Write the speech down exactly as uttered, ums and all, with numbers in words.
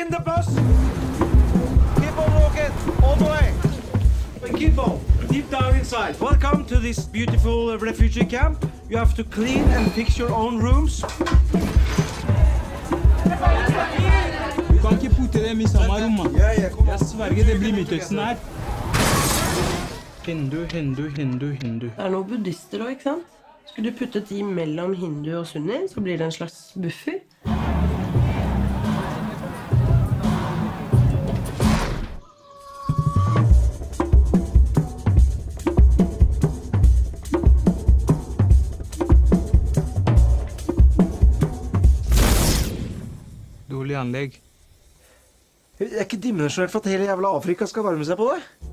in the bus. Keep on walking all the way. Keep on, deep down inside. Welcome to this beautiful refugee camp. You have to clean and fix your own rooms. Du kan ikke putte dem i samme rom. Jeg sverger det blir Midtøsten her. Hindu, hindu, hindu, hindu. Det er noen buddhister også, ikke sant? Skulle du puttet de mellom hindu og sunni, så blir det en slags buffer. Dårlig anlegg. Det er ikke dimensjonert for at hele jævla Afrika skal varme seg på det.